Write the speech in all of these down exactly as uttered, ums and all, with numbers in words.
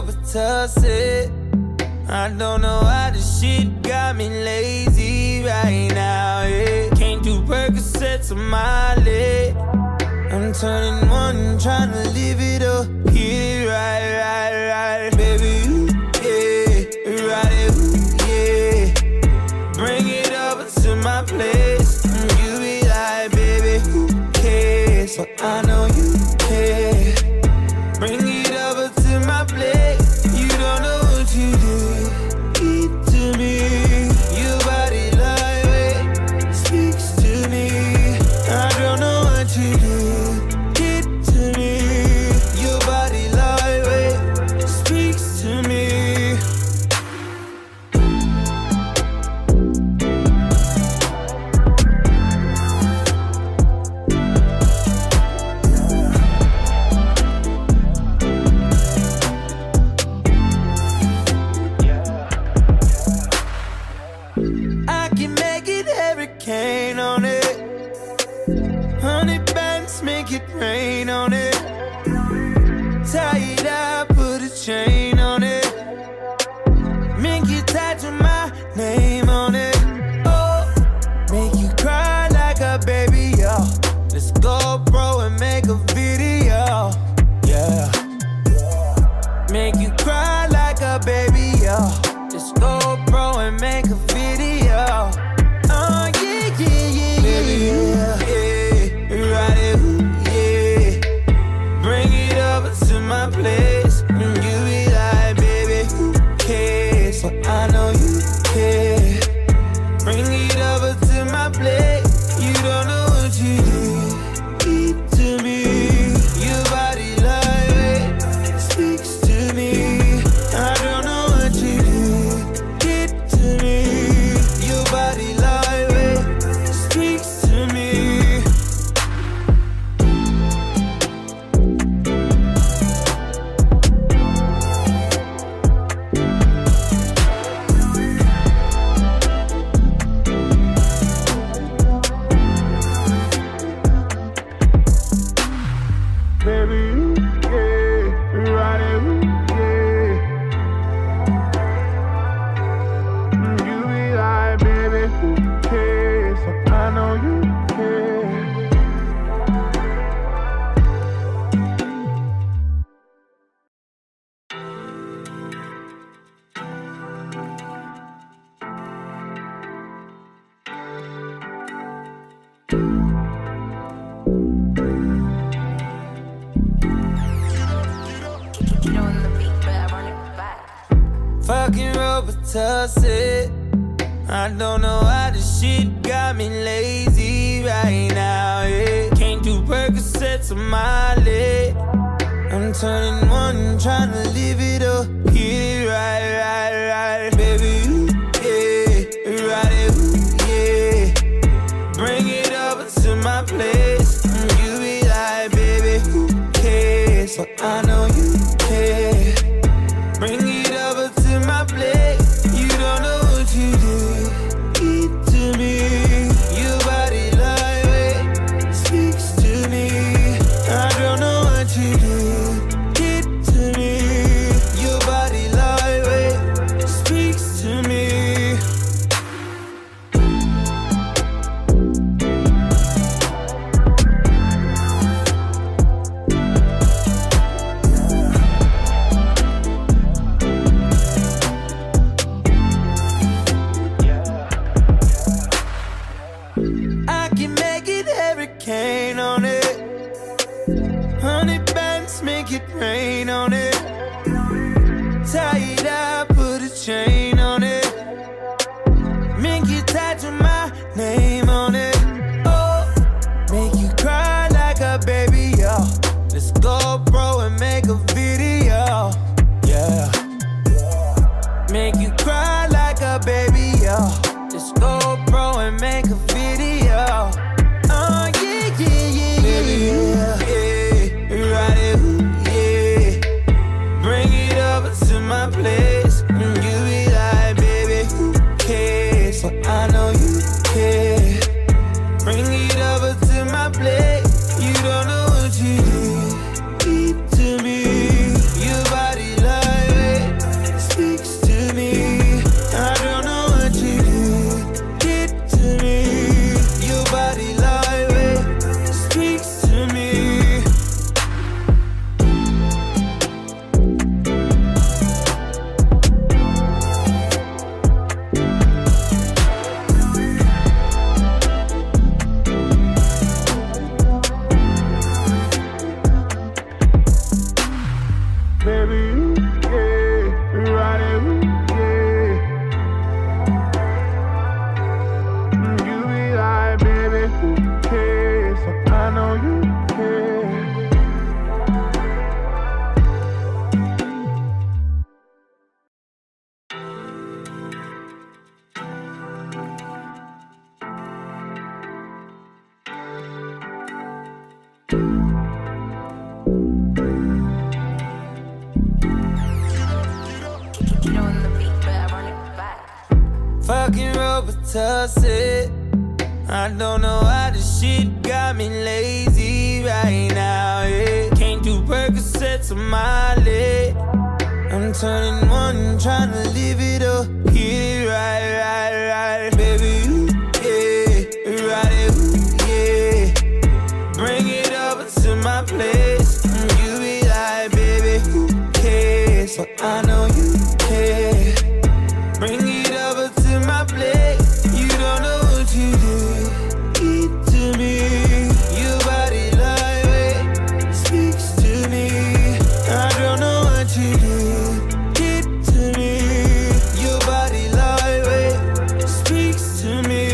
Robitussin. I don't know why this shit got me lazy right now, yeah. Can't do Percocets on my leg. I'm turning one, trying to live it up. Hit it right, right, right. Baby, ooh, yeah, ride it, ooh, yeah. Bring it over to my place. You be like, baby, who cares? So I know you care. Bring it over to my place. You don't know what you do. Eat to me. Your body lightweight speaks to me. I don't know what you do. Get to me. Your body lightweight speaks to me. I can make it hurricane on it. Hunnid bands make it rain on it. Tie it up, put a chain on it. Make you tattoo my name on it. Oh, make you cry like a baby, yo. Let's go, bro, and make a video, yeah. Make you cry like a baby, yo. Let's go, bro, and make a video. Oh, yeah, yeah, yeah, baby, yeah, yeah. Ride it, ooh, yeah. Bring it over to my place. And you be like, baby, who cares? So I know you care. Bring it over to my place. You don't know what you do. Eat to me. Your body lightweight speaks to me. I don't know what you do. Get to me. Your body lightweight speaks to me. Baby, yeah, ride it, yeah. You be like, baby, who cares? So I know you care. Fuckin Robitussin. I don't know why this shit got me lazy right now, yeah. Can't do Percocets on my leg. I'm turning one, trying to live it up. Hit it right, right, right. Baby, ooh, yeah, ride it, ooh, yeah. Bring it over to my place. You be like, baby, who cares? So I know you care. Bring it over to my place. You don't know what you do. Eat to me. Your body lightweight speaks to me. I don't know what you do. Get to me. Your body lightweight speaks to me. I can make it hurricane on it. Hunnid bands make it rain on it. Tie it up, put a chain on it. Make you tattoo my name on it. Oh, make you cry like a baby, yo. Let's go, bro, and make a video, yeah. Make you cry like a baby, yo. Let's go, bro, and make a video. Oh, yeah, yeah, yeah, baby, yeah, yeah. Ride it, ooh, yeah. Bring it over to my place. And you be like, Fuckin Robitussin. I don't know how this shit got me lazy right now, yeah. Can't do Percocets on my leg. I'm turning one, trying to live it up. Hit it right, right, right. Baby, ooh, yeah, ride it, ooh, yeah. Bring it over to my place. You be like, baby, who cares? So I know you care. Bring it over to my plate. You don't know what you did. Eat to me. Your body lightweight speaks to me. I don't know what you did. Eat to me. Your body lightweight speaks to me.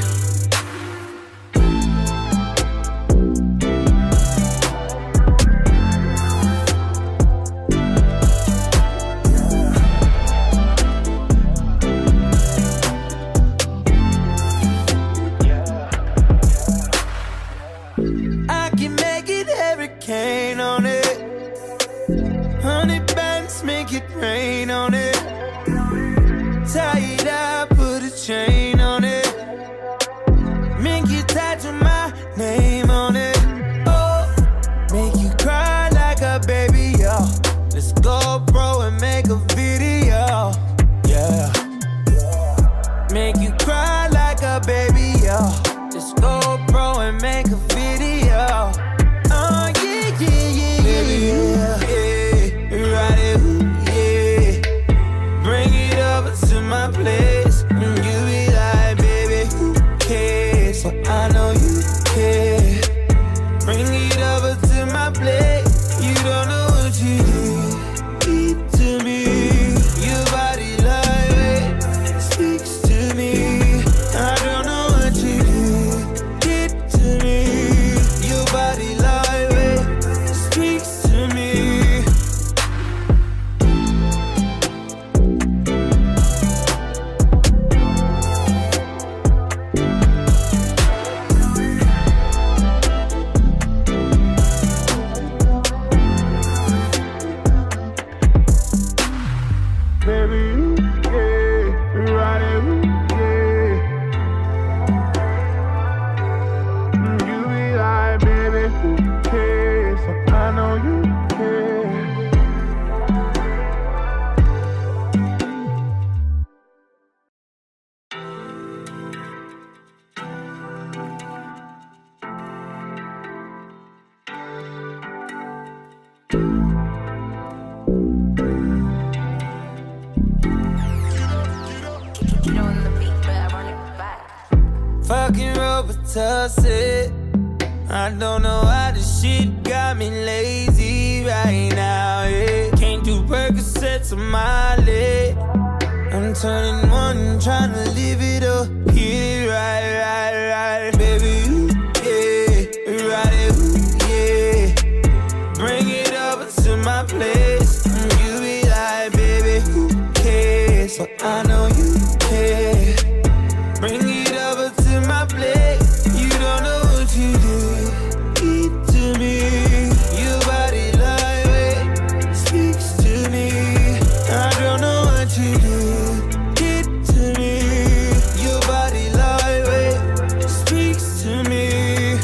I can make it hurricane on it. Hunnid bands make it rain on it. Tie it up, put a chain on it. Make you tattoo my name on it. Oh, make you cry like a baby, yo. Let's go, bro, and make a video, yeah. Make you cry like a baby, yo. Let's go, bro, and make a video. Oh, yeah, yeah, yeah, baby, yeah, yeah. Ride it, ooh, yeah. Bring it over to my place. And you be like, baby, who cares? So I know you care. Bring it over to my plate. You don't know what you did. Eat to me. Your body lightweight speaks to me. I don't know what you did. Get to me. Your body lightweight speaks to me. Baby, yeah, ride it, yeah. You be like, baby, who cares? So I know you care. Fuckin Robitussin. I don't know how this shit got me lazy right now, yeah. Can't do Percocets on my leg. I'm turning one, trying to live it up. Hit it right, right, right. Baby, ooh, yeah, ride it, ooh, yeah. Bring it over to my place. You be like, baby, who cares? So I know you care. Bring it over to my plate. You don't know what you did. Eat to me. Your body lightweight speaks to me. I don't know what you did. Get to me. Your body lightweight speaks to me.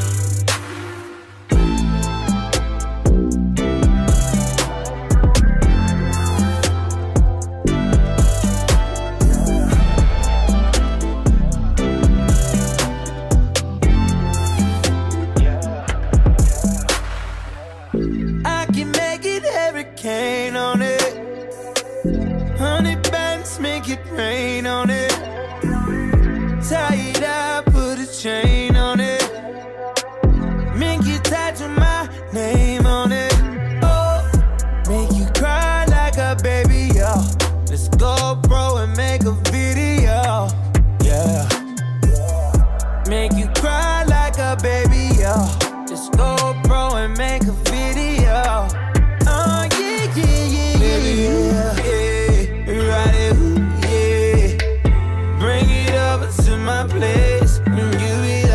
I can make it hurricane on it. Hunnid bands make it rain on it. Tie it up, put a chain on it. Make you tattoo my name on it. Oh, make you cry like a baby, yo. Let's go, bro, and make a video, yeah. Make you cry like a baby, yo. Let's go, bro, and make a video. Oh, yeah, yeah, yeah, baby, yeah, yeah. Ride it, ooh, yeah. Bring it over to my place. And you be like,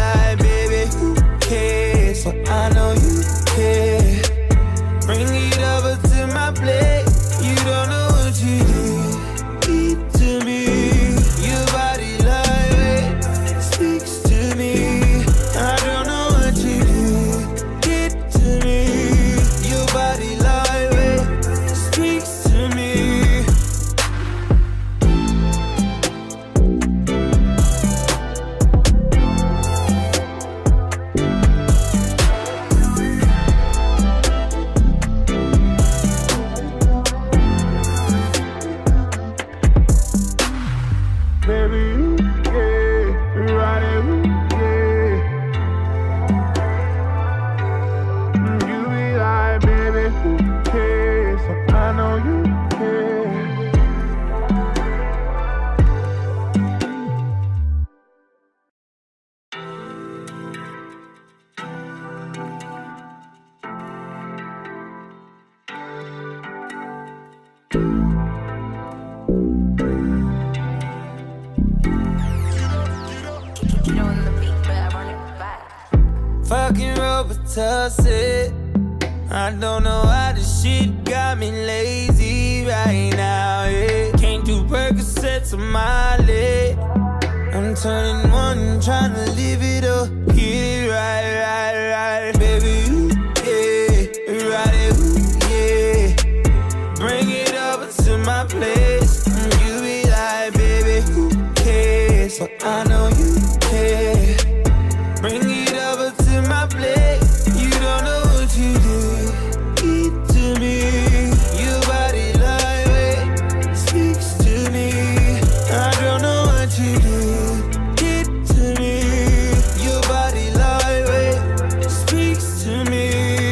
Robitussin. I don't know why this shit got me lazy right now, yeah. Can't do Percocets on my leg. I'm turning one, trying to live it up. Hit it right, right, right. Baby, ooh, yeah, ride it, ooh, yeah. Bring it over to my place. You be like, baby, who cares? So I know you care. Bring it over to my place. You don't know what you did. Keep to me. Your body lightweight speaks to me. I don't know what you did. Get to me. Your body lightweight speaks to me.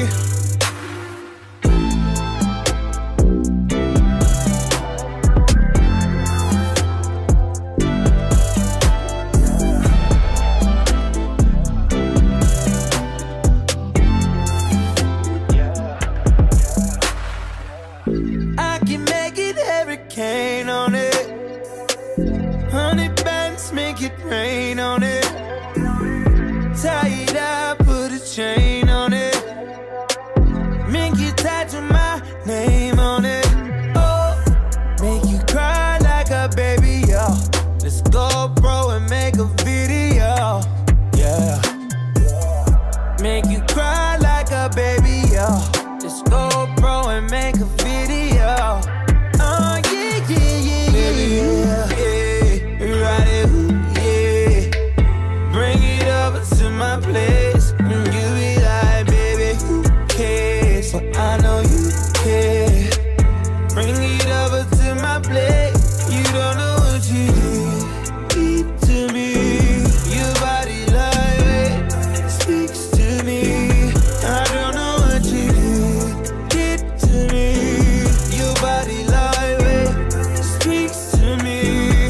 I can make it hurricane on it. Hunnid bands make it rain on it. Tie it up, put a chain on it. Make you tattoo my name on it. Oh, make you cry like a baby, yo. Let's go, bro, and make a video, yeah. Make you cry like a baby, yo. Let's go, bro, and make a video. Oh, yeah, yeah, yeah, baby, yeah, yeah. Ride it, ooh, yeah. Bring it over to my place. And you be like, baby, who cares? So I know you care. Bring it over to my place. You don't know what you did. Keep to me. Your body lightweight speaks to me. I don't know what you did. Get to me. Your body lightweight speaks to me.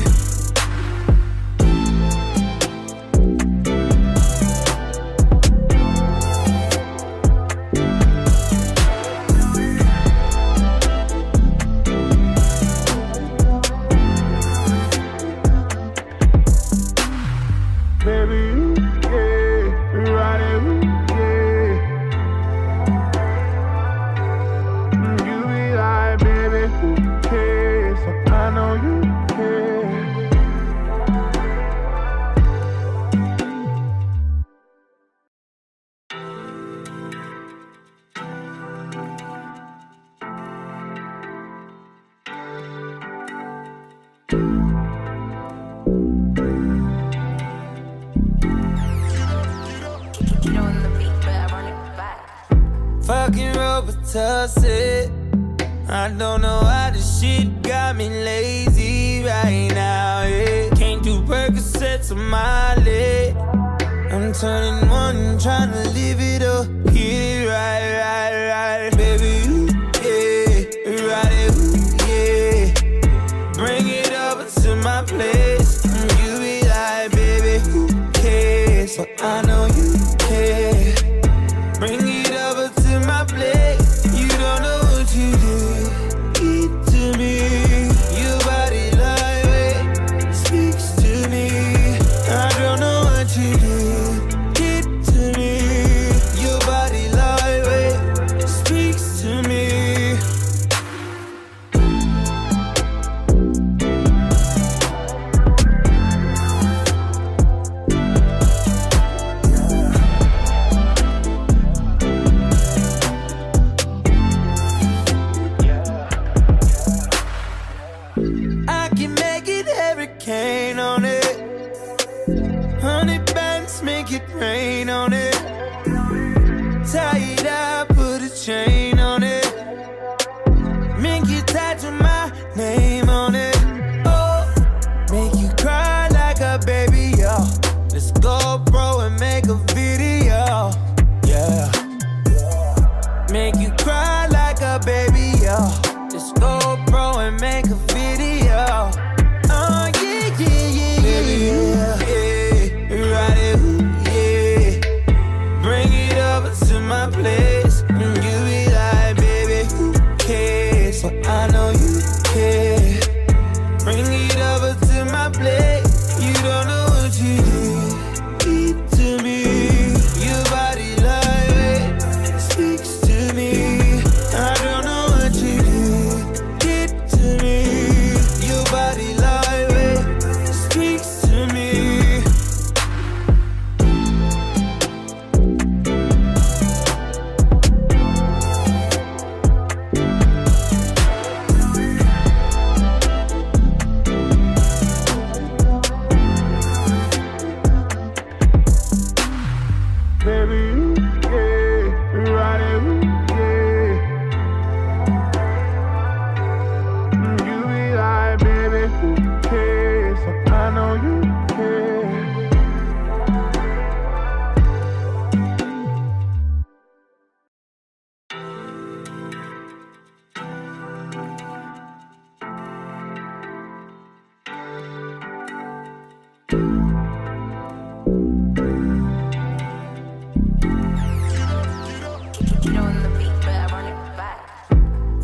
Baby, yeah, ride it, yeah. You be like, baby, who cares? So I know you care. Fuckin Robitussin. I don't know why this shit got me lazy right now, yeah. Can't do Percocets on my leg. I'm turning one, trying to live it up. Hit it right, right, right. Baby, ooh, yeah, ride it, ooh, yeah. Bring it over to my place. You be like, baby, who cares? So I know you care. Bring it over to my place. You don't know what you did. Keep to me. Your body lightweight speaks to me. I don't know what you did. Get to me. Your body lightweight speaks to me. I can make it hurricane on it. Hunnid bands make it rain on it. Tie it up, put a chain on it. Make you tattoo my name on it. Oh, make you cry like a baby, yo. Let's go, bro, and make a video, yeah. Make you cry like a baby, yo. Let's go, bro, and make a video. Oh, yeah, yeah, yeah, baby, yeah, yeah. Ride it, ooh, yeah. Bring it over to my place. And you be like, baby, who cares? So I know you care. Bring it over to my place. You don't know what you did. Keep to me. Your body lightweight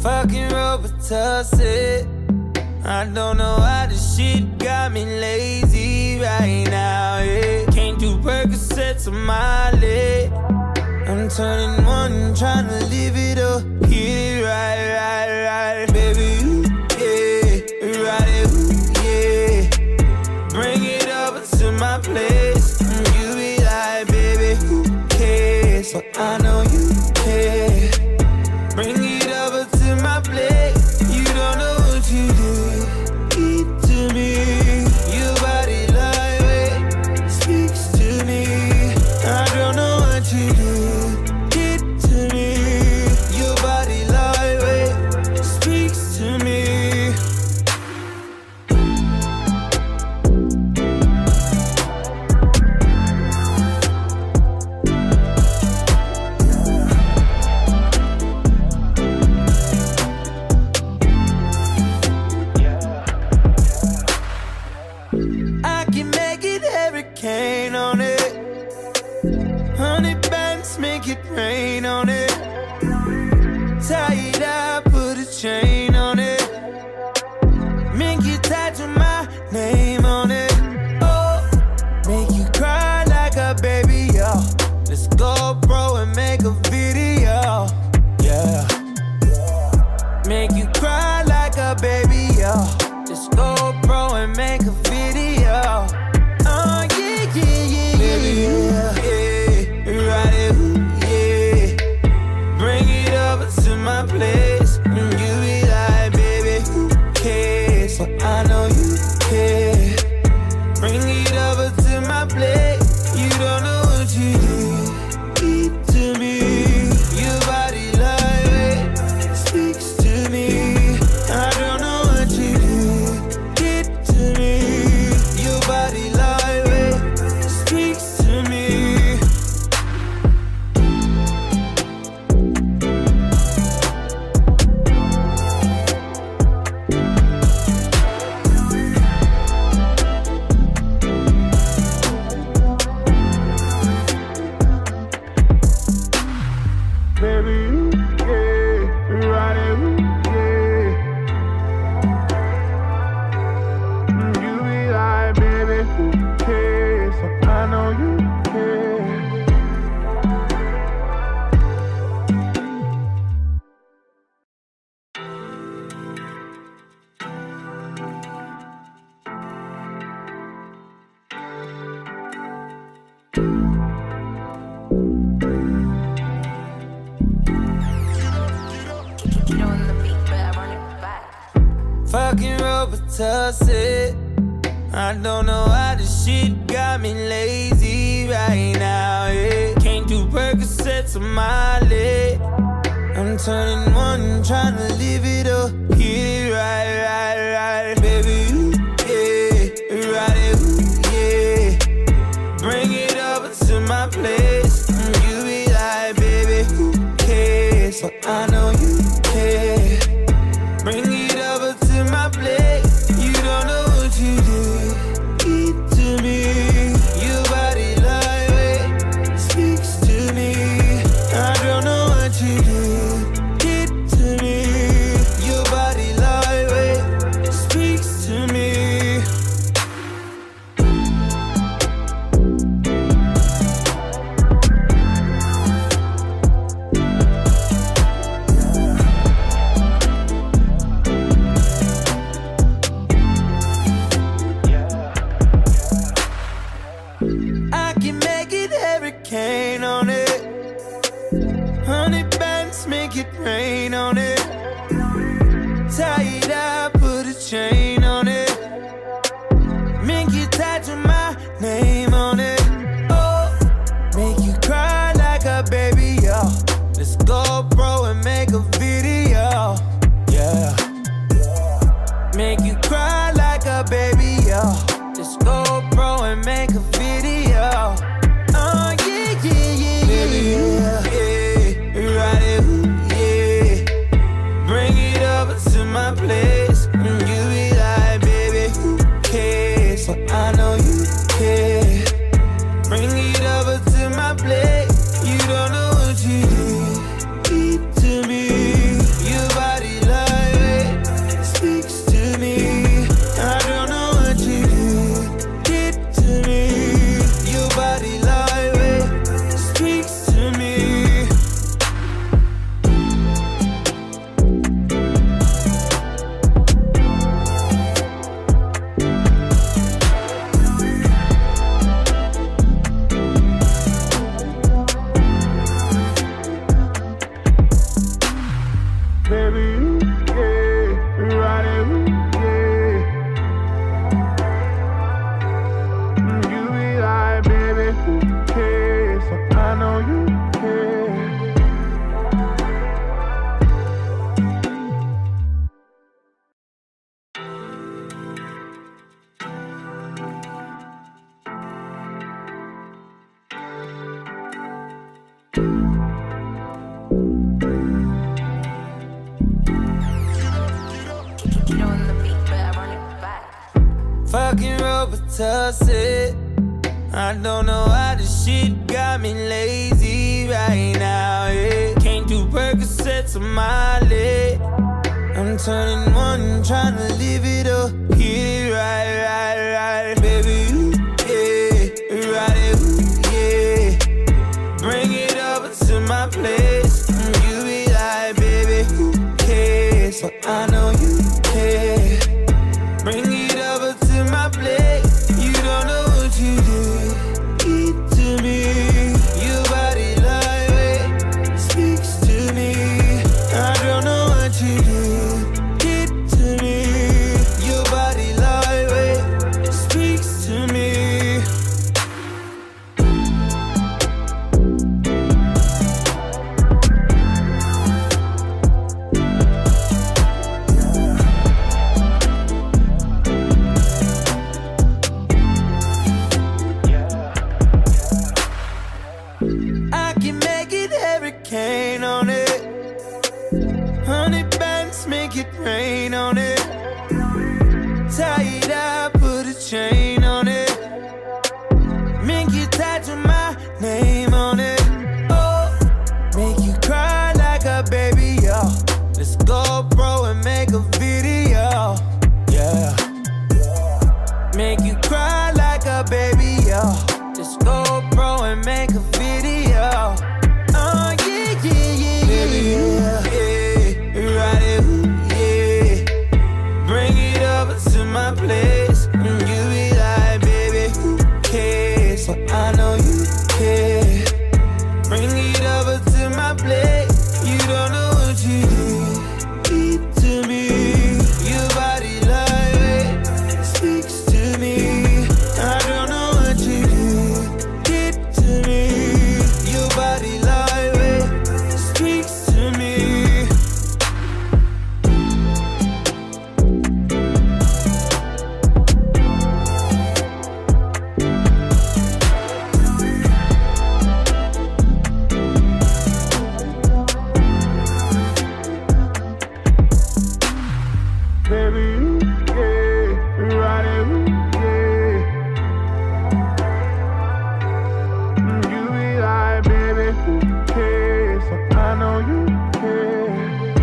Fuckin Robitussin. I don't know why this shit got me lazy right now, yeah. Can't do Percocets on my leg. I'm turning one, trying to live it up. Hit it right, right, right. Baby, ooh, yeah, ride it, ooh, yeah. Bring it over to my place. You be like, baby, who cares? But I know you care. Bring it over to my place. You don't know what you did. Eat to me. Your body lightweight speaks to me. I don't know what you did. Get to me. Your body lightweight speaks to me. I can make it hurricane on it. Honey bands make it rain on it. Tie it up, put a chain on it. Make you tattoo my name on it. Oh, make you cry like a baby, yo. Let's go, bro, and make a video, yeah. Make you cry like a baby, yo. Let's go, bro, and make a video. Oh, yeah, yeah, yeah, baby, yeah, yeah. Ride it, ooh, yeah. Bring it over to my place. And you be like, baby, who cares? But I know you care. Bring it over to my place. You don't know what you did. Eat to me. Your body lightweight speaks to me. I don't know what you did. Get to me. Your body lightweight speaks to me. Baby, yeah, ride it, yeah. You be like, baby, who cares? I know you care. Fuckin Robitussin. I don't know why this shit got me lazy right now, yeah. Can't do Percocets on my leg. I'm turning one, trying to live it up. Hit it right, right, right. Baby, ooh, yeah, ride it, ooh, yeah. Bring it over to my place. You be like, baby, who cares? But I know you care. Bring it over to my place. You don't know what you did. Eat to me. Your body lightweight speaks to me. I don't know what you did. Get to me. Your body lightweight speaks to me. I can make it hurricane on it. Honey bands make it rain on it. Tie it up, put a chain on it. Make you tattoo my name on it. Oh, make you cry like a baby, yo. Let's go, bro, and make a video, yeah. Make you cry like a baby, yo. Let's go, bro, and make a video. Oh, yeah, yeah, yeah, baby, yeah, yeah. Ride it, ooh, yeah. Bring it over to my place. And you be like, Baby, yeah, ride it, yeah. You be like, baby, who cares? So I know you care. Fuckin Robitussin. I don't know how this shit got me lazy right now, yeah. Can't do Percocets on my leg. I'm turning one, trying to live it up. Get it right, right, right. Baby, you, yeah, ride it, yeah. Bring it over to my place. You be like, baby, who cares? But I know you care. Bring it over to my plate. You don't know what you did. Eat to me. Your body lightweight speaks to me. I don't know what you did. Get to me. Your body lightweight speaks to me. I can make it hurricane on it. Honey bands make it rain on it. Tie it up, put a chain on it. Make you tattoo my name on it. Oh, make you cry like a baby, yo. Let's go, bro, and make a video, yeah. Make you cry like a baby, yo. Just go, bro, and make a video. Oh, yeah, yeah, yeah, baby, yeah, yeah. Ride it, yeah. Bring it over to my place. And you be like, baby, who cares? So I know you care. Bring it over to my plate. You don't know what you did. Eat to me. Your body lightweight speaks to me. I don't know what you did. Get to me. Your body lightweight speaks to me. Baby, yeah, ride it, yeah. You be like, baby, who cares? So I know you care.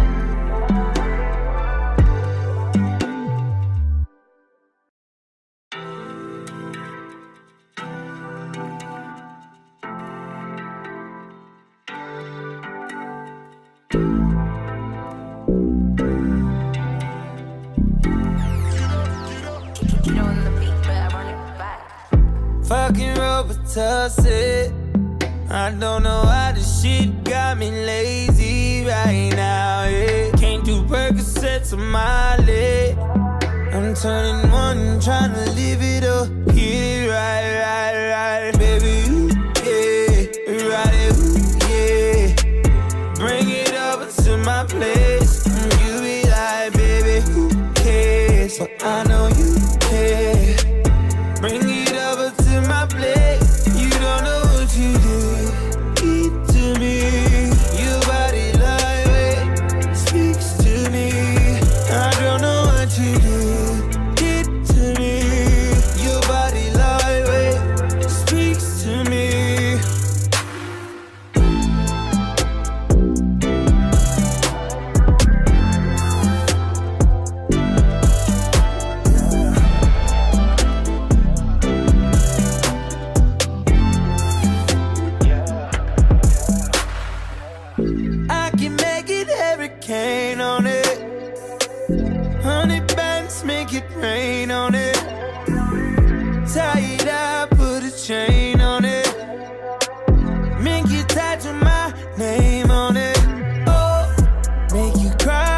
Fuckin Robitussin. I don't know how this shit got me lazy right now, yeah. Can't do Percocets on my leg. I'm turning one, trying to live it up. Get it right, right, right. Baby, you, yeah, ride it, yeah. Bring it over to my place. You be like, baby, who cares? But I know you care. Bring it over to my plate. You don't know what you did. Eat to me. Your body lightweight speaks to me. I don't know what you did. Get to me. Your body lightweight speaks to me. I can make it hurricane on it. Honey bands make it rain on it. Tie it up, put a chain on it. Make you tattoo my name on it. Oh, make you cry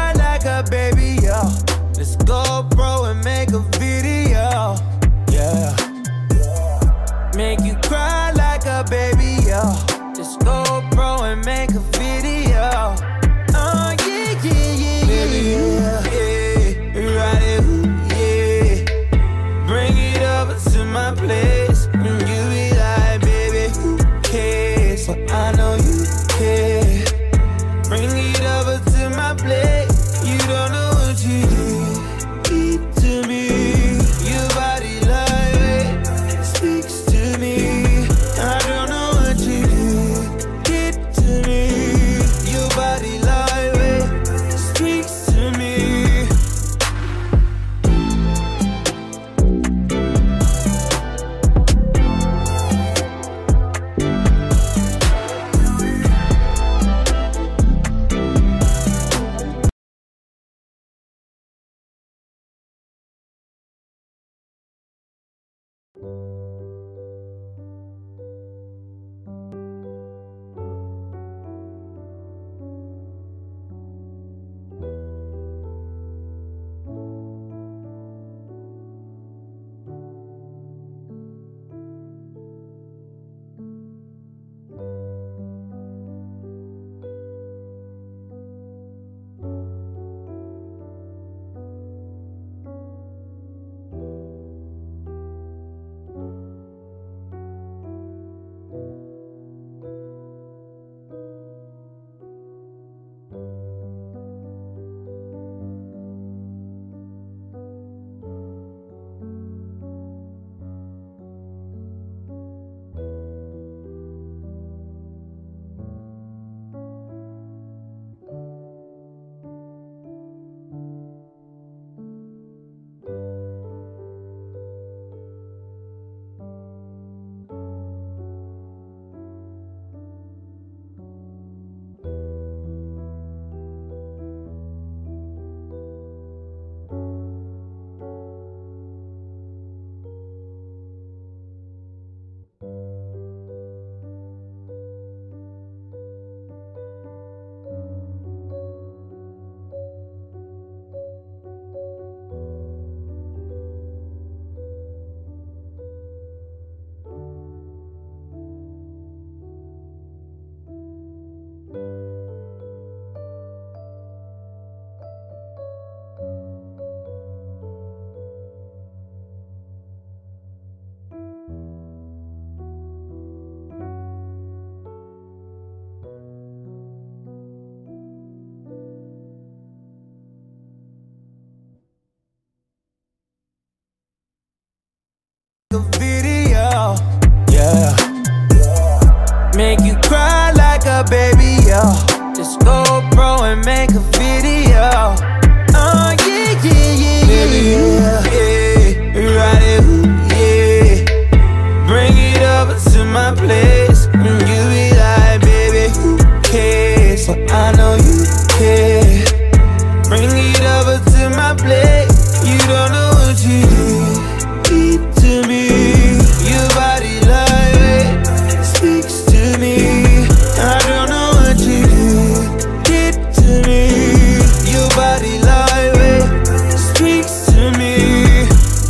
Just GoPro and make a video. Oh yeah, yeah, yeah, baby, yeah, yeah, ride it, yeah. Bring it over to my place, and you be like, baby, who cares? So I know you care. Bring it over to my place. You don't know what you do. Keep to me. Your body lightweight speaks to me. I don't know what you do. Get to me. Your body lightweight speaks to me.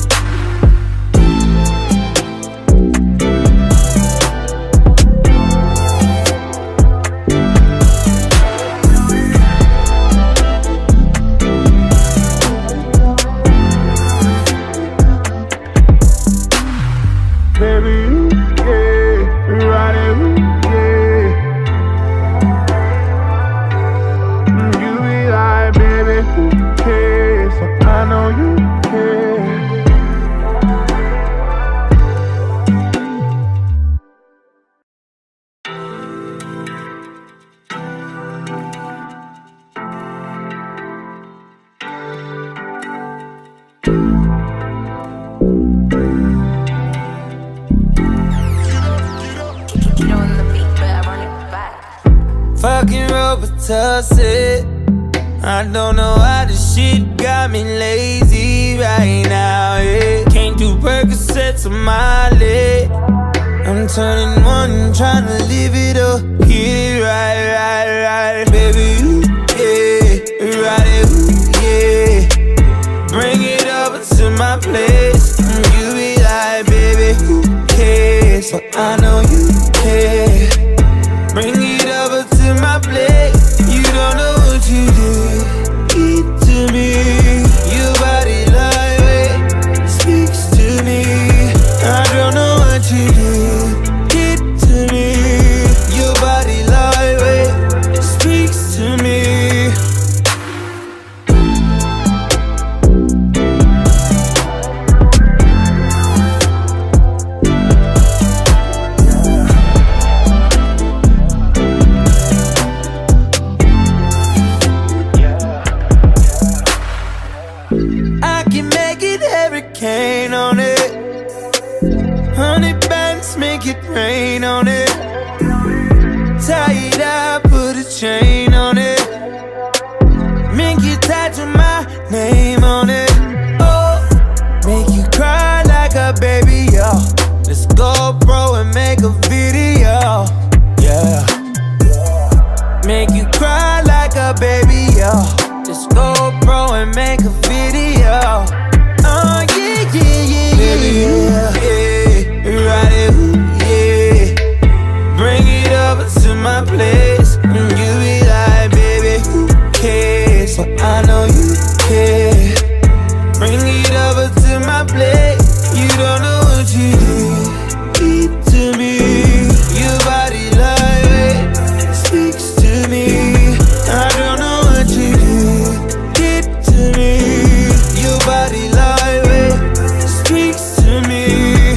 Baby, yeah, ride it, yeah. You be like, baby, who cares? So I know you care. Fuckin Robitussin. I don't know why this shit got me lazy right now, yeah. Can't do Percocets on my leg. I'm turning one, trying to live it up. Get it right, right, right. Baby, you, yeah, ride it, yeah. Bring it over to my place, and you be like, baby, who cares? So I know you care. Bring it over to my plate. You don't know what you do. Keep to me. Your body lightweight speaks to me. I don't know what you do. Get to me. Your body lightweight speaks to me. I can make it hurricane on it. Hunnid bands make it rain on it. Tie it up, put a chain on it. Make you tattoo my name on it. Oh, make you cry like a baby, yo. Let's go, bro, and make a video. Yeah. Make you cry like a baby, yo. Just GoPro and make a video. Oh yeah, yeah, yeah, baby, yeah, yeah, ride it, yeah. Bring it over to my place, and you be like, baby, who cares? So I know you care. Bring it over to my place. You don't know what you do. Keep to me. Your body lightweight speaks to me. I don't know what you do. Get to me. Your body lightweight speaks to me.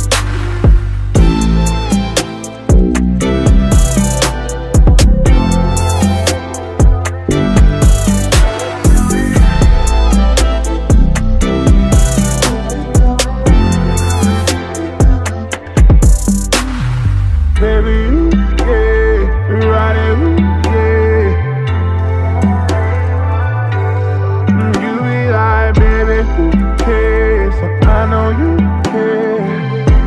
Baby, yeah, ride it, yeah. You be like, baby, who cares? So I know you care.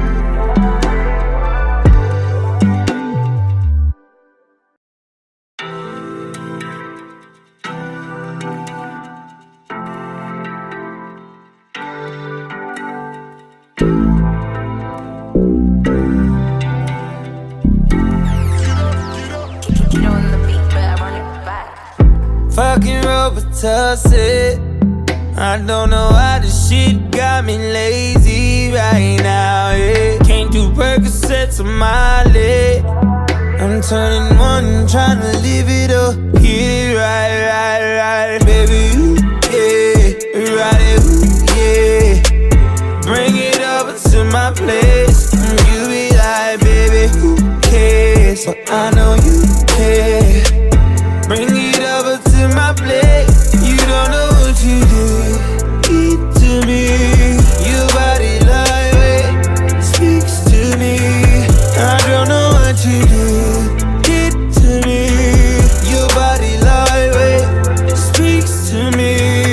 Fuckin Robitussin. I don't know why this shit got me lazy right now, yeah. Can't do Percocets on my leg. I'm turning one, trying to live it up. Get it right, right, right. Baby, you, yeah, ride it, yeah. Bring it over to my place, and you be like, baby, who cares? So I know you care. my plate. You don't know what you did to me. Your body lightweight speaks to me. I don't know what you did to me. Your body lightweight speaks to me.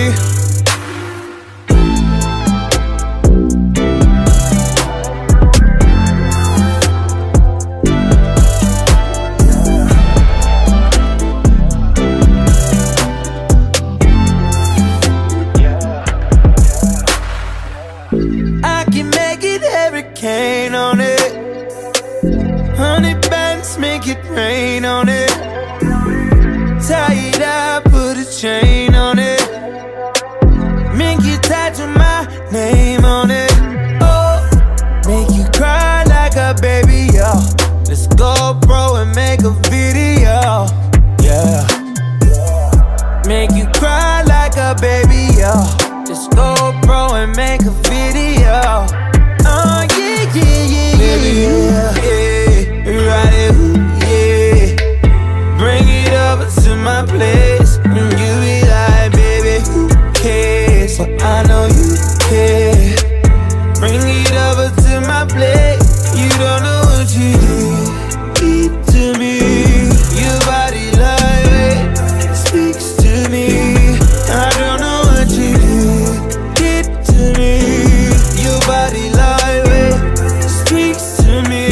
I can make it hurricane on it. Honey bands make it rain on it. Tie it up, put a chain on it. Make you tattoo my name on it. Oh, make you cry like a baby, yo. Let's go, bro, and make a video, yeah. Make you cry like a baby, yo. Just go, bro, and make a video. Oh, yeah, yeah, yeah, baby, yeah, yeah, ride it, yeah. Bring it over to my place, and you be like, baby, who cares? But I know you care. Bring it over to my place. You don't know what you did to me. Your body lightweight speaks to me. I don't know what you did to me. Your body lightweight speaks to me.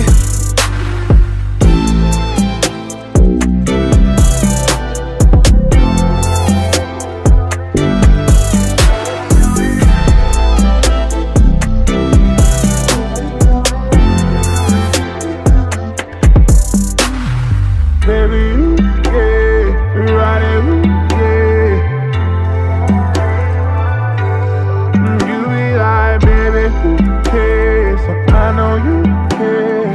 Baby, yeah, ride it, yeah. You be like, baby, who cares? So I know you care.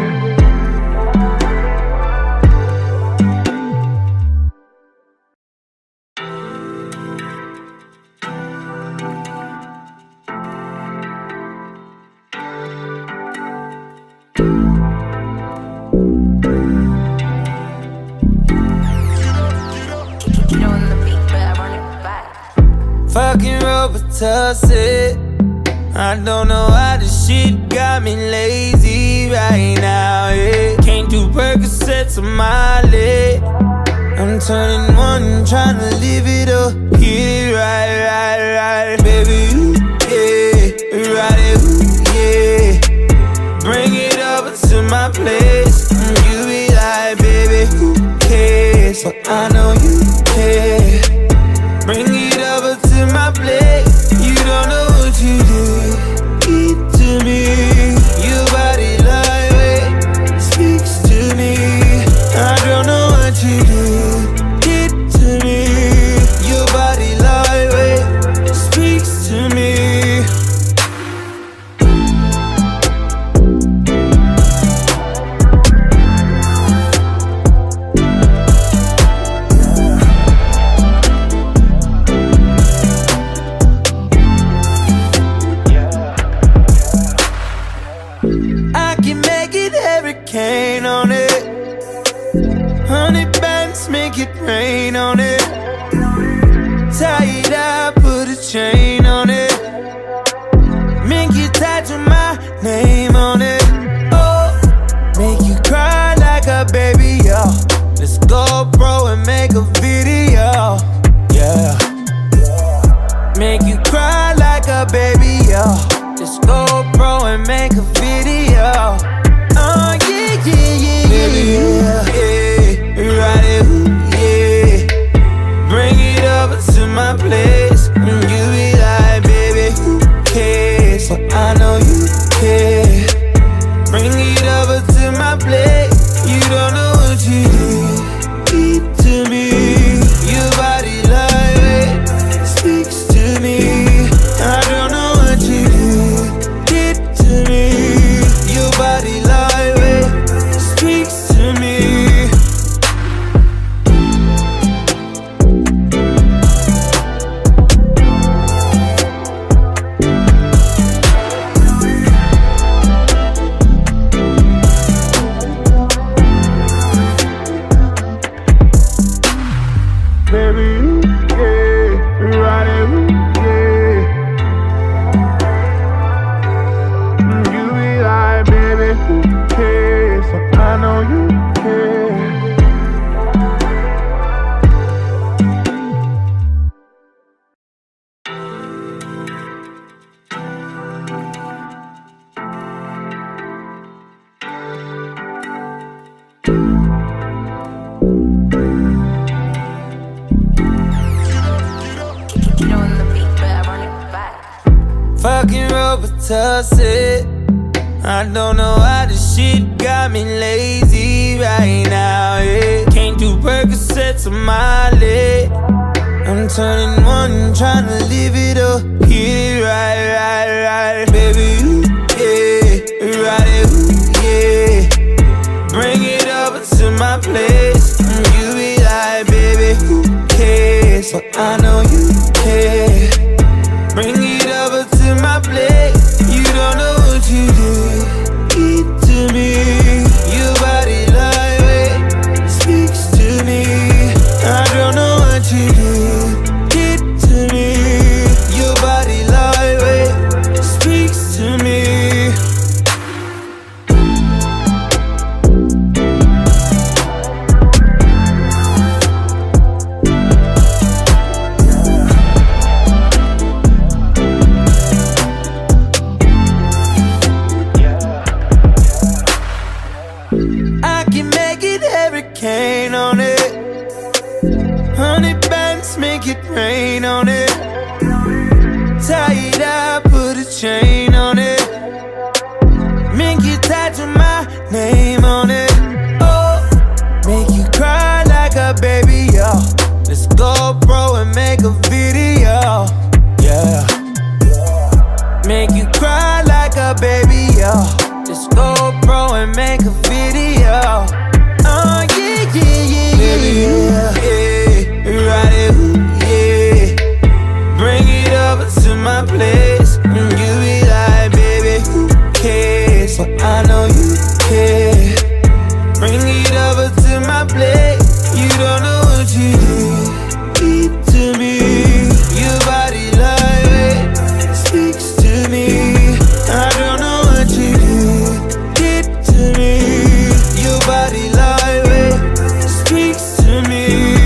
Fuckin Robitussin. I don't know how this shit got me lazy right now, yeah. Can't do Percocets on my leg. I'm turning one, trying to live it up. Get it right, right, right. Baby, you, yeah, ride it, yeah. Bring it over to my place. And you be like, baby, who cares? But I know you care. Bring it over to my plate. You don't know what you did to me. Your body lightweight speaks to me. I don't know what you did to me. Your body lightweight speaks to me. I can make it hurricane on it. Honey bands make it rain on it. Tie it up, put a chain on it. Make you tattoo my name on it. Oh, make you cry like a baby, yo. Let's go, bro, and make a video, yeah. Make you cry like a baby, yo. Just go, bro, and make a video. Oh, yeah, yeah, yeah, baby, yeah, yeah, ride it, yeah. Bring it over to my place. And you be like, baby, who cares? But I know you care. Bring it over to my place. You don't know what you did to me. Your body lightweight speaks to me. I don't know what you did to me. Your body lightweight speaks to me. Fuckin Robitussin. I don't know why this shit got me lazy right now, yeah. Can't do Percocets on my leg. I'm turning one, trying to live it up. Get it right, right, right. Baby, ooh, yeah, ride it, ooh, yeah. Bring it over to my place. You be like, baby, who cares? So I know you care. Bring it over to my place. You don't know what you do. Eat to me. Your body lightweight speaks to me. I don't know what you do. Get to me. Your body lightweight speaks to me. I can make it hurricane on it. Hunnid bands make it rain on it. Tie it up, put a chain on it. Make you tattoo my name on it. Oh, make you cry like a baby, yo. Let's go, bro, and make a video, yeah. Make you cry like a baby, yo. Let's go, bro, and make a video. Oh, yeah, yeah, yeah, baby, yeah, yeah. Ride it, ooh, yeah. Bring it over to my place. And you be like, baby, who cares? So I know you care. Bring it over to my place. You don't know what you do. Eat to me. Your body lightweight speaks to me. I don't know what you do. Get to me. Your body lightweight speaks to me.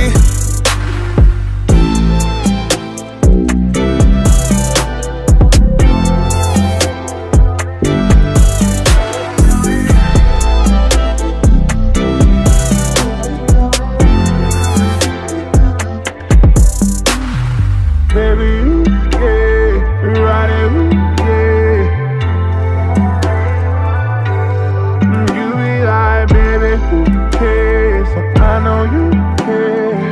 Baby, yeah, ride it, yeah. You be like, baby, who cares? So I know you care.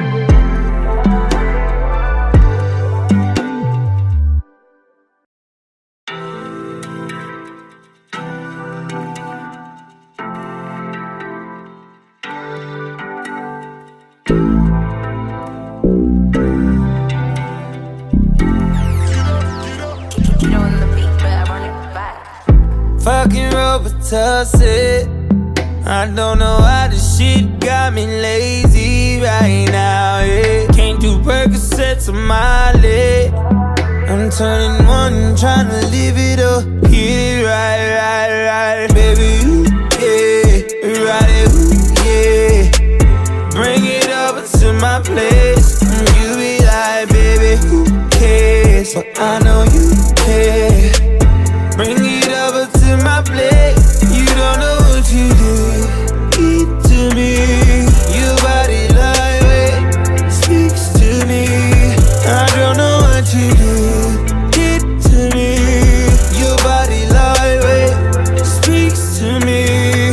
Fuckin Robitussin. I don't know why this shit got me lazy right now, yeah. Can't do Percocets on my leg. I'm turning one, trying to live it up. Get it right, right, right. Baby, ooh, yeah, ride it, ooh, yeah. Bring it over to my place. You be like, baby, who cares? So I know you care. Bring it over to my place. You don't know what you do. Eat to me. Your body lightweight speaks to me. I don't know what you do. Get to me. Your body lightweight speaks to me.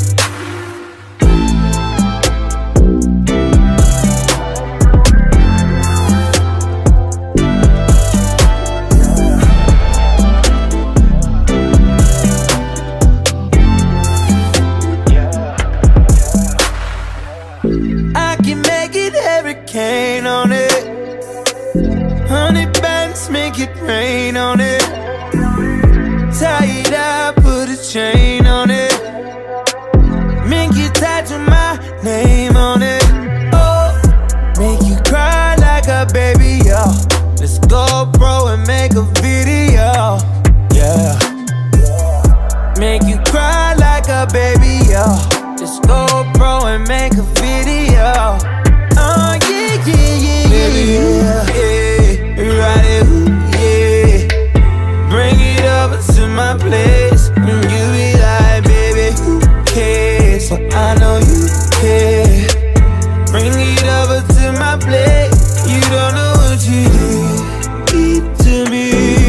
I can make it hurricane on it. Hunnid bands make it rain on it. Tie it up, put a chain on it. Make you tattoo my name on it. Oh, make you cry like a baby, yo. Let's go, bro, and make a video, yeah. Make you cry like a baby, yo. Let's go, bro, and make a video. Oh, yeah, yeah, yeah, baby, yeah, yeah. Ride it, ooh, yeah. Bring it over to my place. And you be like, baby, who cares? So I know you care. Bring it over to my place. You don't know what you do. Eat to me.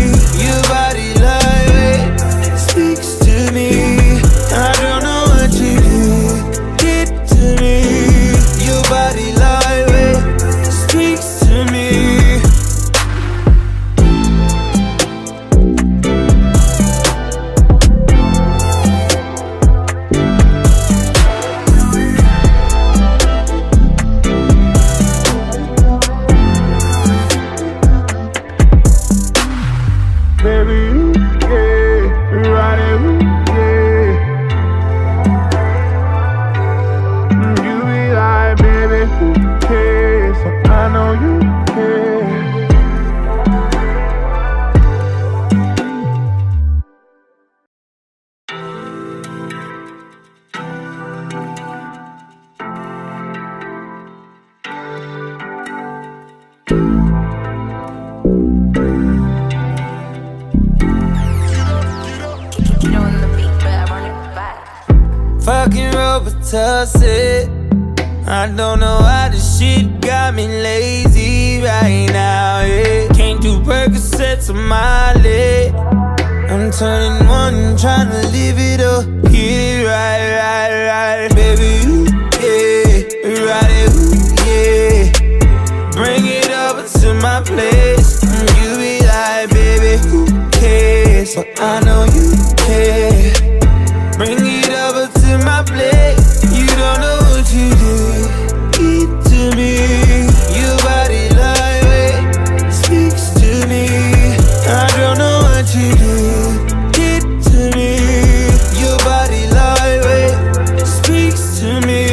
Robitussin. I don't know how this shit got me lazy right now, yeah. Can't do Percocets on my leg. I'm turning one, trying to live it up. Get it right, right, right. Baby, ooh, yeah, ride it, ooh, yeah. Bring it over to my place. You be like, baby, who cares? But I know you care. Bring it over to my place. You don't know what you do. Eat to me. Your body lightweight speaks to me. I don't know what you do. Eat to me. Your body lightweight speaks to me.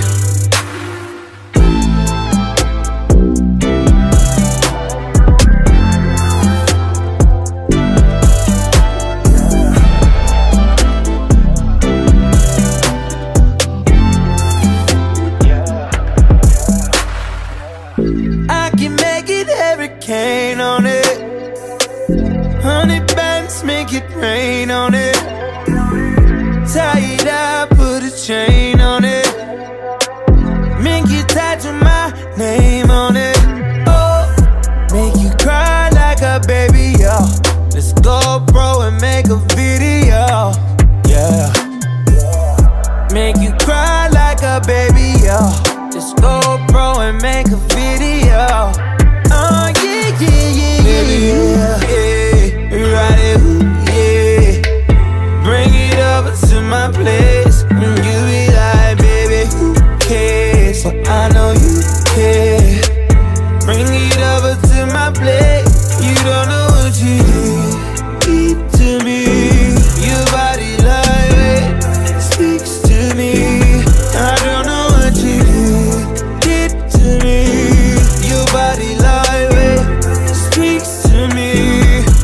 I can make it hurricane on it. Hunnid bands make it rain on it. Tie it up, put a chain on it. Make you tattoo my name on it. Oh, make you cry like a baby, yo. Let's go, bro, and make a video, yeah. Make you cry like a baby, yo. Let's go, bro, and make a video. Oh, yeah, yeah, yeah, baby, yeah, yeah. Ride it, ooh, yeah. Bring it over to my place. And you be like, baby, who cares? But I know you care. Bring it over to my place. You don't know what you do. Eat to me. Your body lightweight speaks to me. I don't know what you do. Get to me. Your body lightweight speaks to me.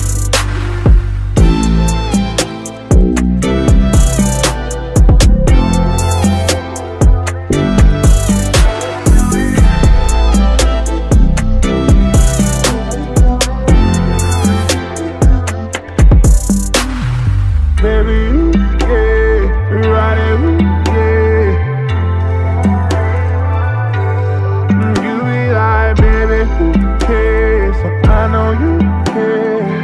Baby, yeah, ride it, yeah. You be like, baby, who cares? So I know you care.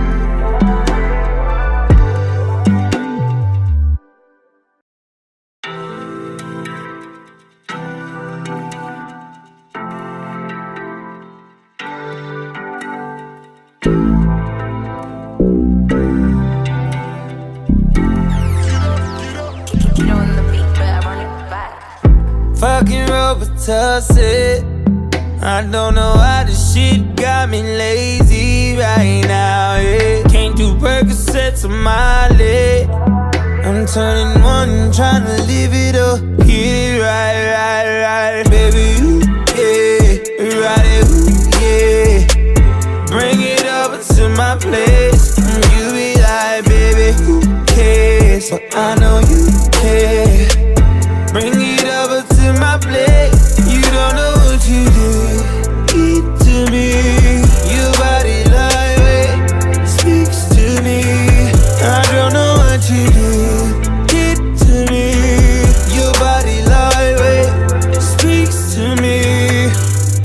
Fuckin Robitussin. I don't know how this shit got me lazy right now, yeah. Can't do Percocets on my leg. I'm turning one, trying to live it up. Get it right, right, right. Baby, ooh, yeah, ride it, ooh, yeah. Bring it over to my place. You be like, baby, who cares? But I know you care. Bring it over to my place. You don't know what you do. Eat to me. Your body lightweight speaks to me. I don't know what you do. Eat to me. Your body lightweight speaks to me.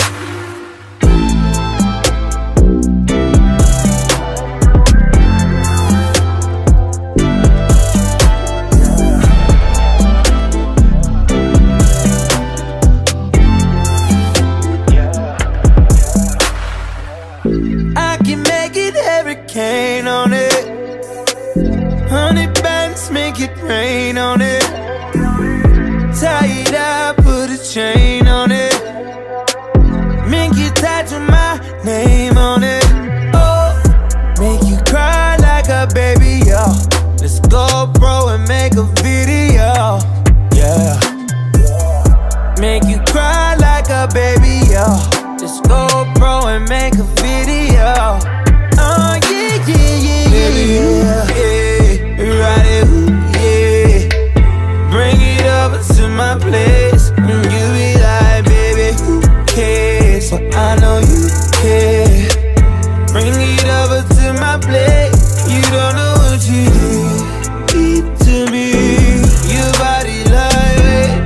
I can make it hurricane on it. Hunnid bands make it rain on it. Tie it up, put a chain on it. Make you tattoo my name on it. Oh, make you cry like a baby, yo. Let's go, bro, and make a video, yeah. Make you cry like a baby, yo. Let's go, bro, and make a video. Oh, yeah, yeah, yeah, baby, yeah, yeah. Ride it, ooh, yeah. Bring it over to my place. And you be like, baby, who cares? But I know you care. Bring it over to my place. You don't know what you do. Eat to me. Your body lightweight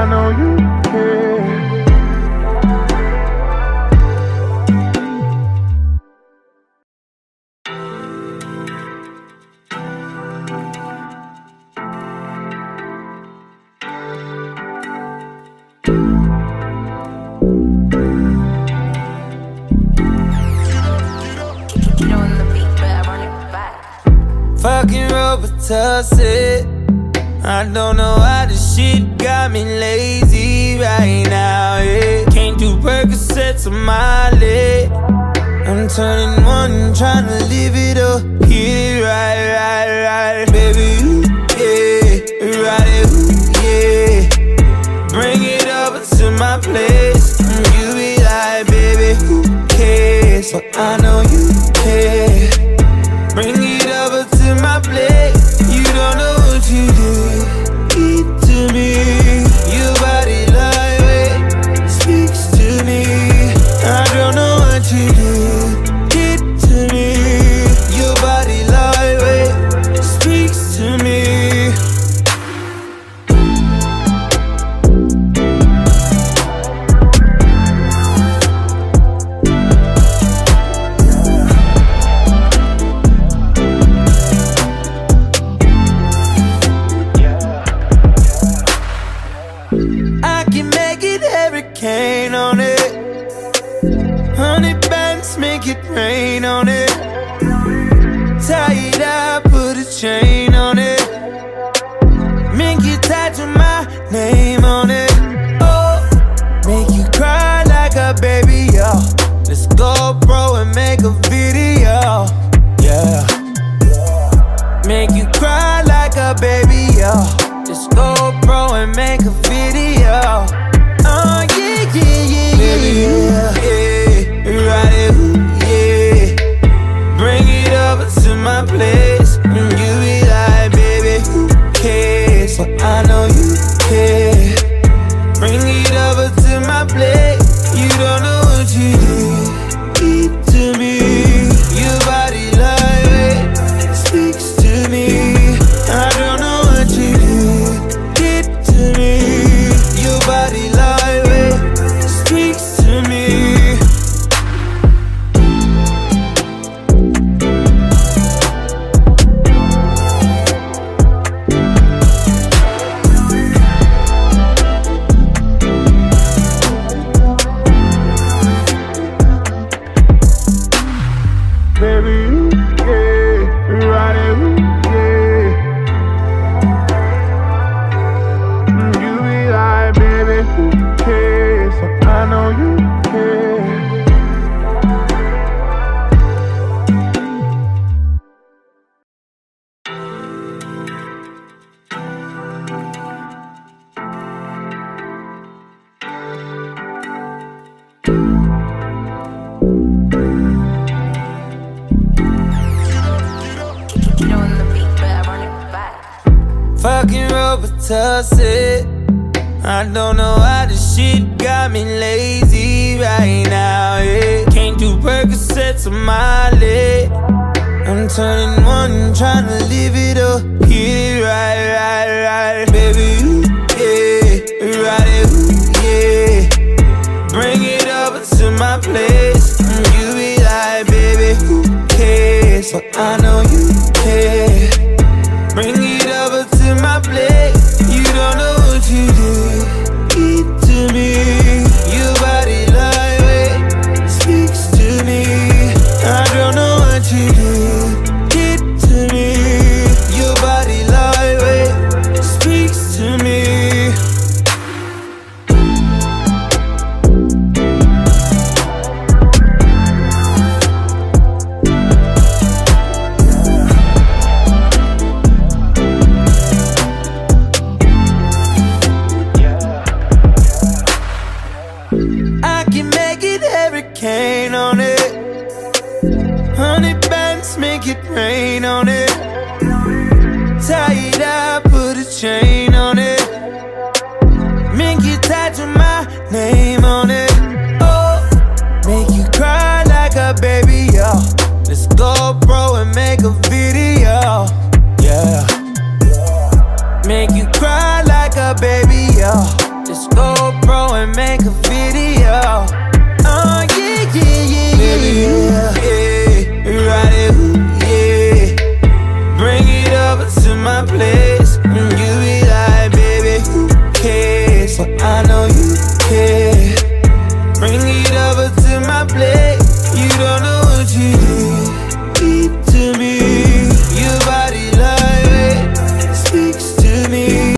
I know you care. Fuckin Robitussin. I don't know why this shit got me lazy right now, yeah. Can't do Percocets on my leg. I'm turning one, trying to live it up. Get it right, right, right. Baby, ooh, yeah, ride it, ooh, yeah. Bring it over to my place. You be like, baby, who cares? But I know you care. Bring it over to my plate. You don't know what you did. Eat to me. Your body lightweight speaks to me. I don't know what you did. Eat to me. Your body lightweight speaks to me. I can make it hurricane on it. Hunnid bands make it rain on it. Tie it up, put a chain on it. Make you tattoo my name on it. Oh, make you cry like a baby, yo. Let's go, bro, and make a video, yeah. Make you cry like a baby, yo. Let's go, bro, and make a video. Oh, yeah, yeah, yeah, baby, yeah, yeah. Ride it, ooh, yeah. Bring it over to my place. And you be like, baby, who cares? But I know you care. Bring it over to my plate. You don't know what you did. Eat to me. Your body lightweight speaks to me. I don't know what you did. To me, your body lightweight speaks to me. Baby, yeah, ride it, yeah. You be like, baby, who cares? So I know you care. Fuckin Robitussin. I don't know why this shit got me lazy right now, yeah. Can't do Percocets on my leg. I'm turning one, trying to live it up. Get it right, right, right. Baby, ooh, yeah, ride it, ooh, yeah. Bring it over to my place. You be like, baby, who cares? But I know you care. Bring it over to my plate. You don't know what you did. Eat to me. Your body lightweight speaks to me. I don't know what you did. Eat to me. Your body lightweight speaks to me. I can make it hurricane on it. Hunnid bands make it rain on it. Tie it up, put a chain on it. Make you tattoo my name on it. Oh, make you cry like a baby, yo. Let's go, bro, and make a video, yeah. Make you cry like a baby, yo. Just GoPro and make a video. Oh yeah, yeah, yeah, baby, yeah, yeah, ride it, ooh, yeah. Bring it over to my place.